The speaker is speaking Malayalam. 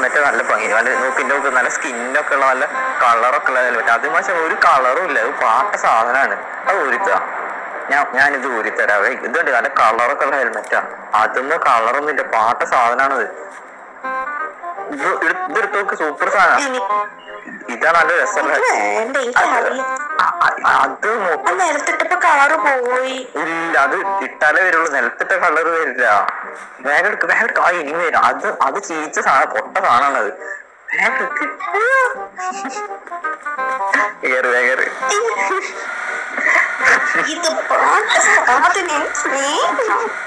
ഹെൽമെറ്റ് നല്ല ഭംഗി, നല്ല നോക്ക് നല്ല സ്കിന്നൊക്കെ ഉള്ള നല്ല കളറൊക്കെ ഉള്ള ഹെൽമെറ്റ്. അത് പക്ഷെ ഒരു കളറും ഇല്ല, അത് പാട്ട സാധനമാണ്. അത് ഊരിത്താ, ഞാനിത് ഊരിത്തരാവേ. ഇതുണ്ട് നല്ല കളറൊക്കെ ഉള്ള ഹെൽമെറ്റാ, അതൊന്നും കളറൊന്നും ഇല്ല, പാട്ട സാധനമാണത്. ഇതെടുത്ത് നോക്ക്, സൂപ്പർ സാധനം. ഇതാ നല്ല രസമുള്ള. അത് നിലത്തിട്ടപ്പോ കളറ് പോയി. ഇല്ല, അത് ഇട്ടാലേ വരുള്ളൂ, നിലത്തിട്ട കളറ് വരില്ല. വേഗം എടുക്ക. ആ ഇനി വരും. അത് ചീച്ച സാധനം, പൊട്ട സാധനമാണത്. വേഗം ഇത്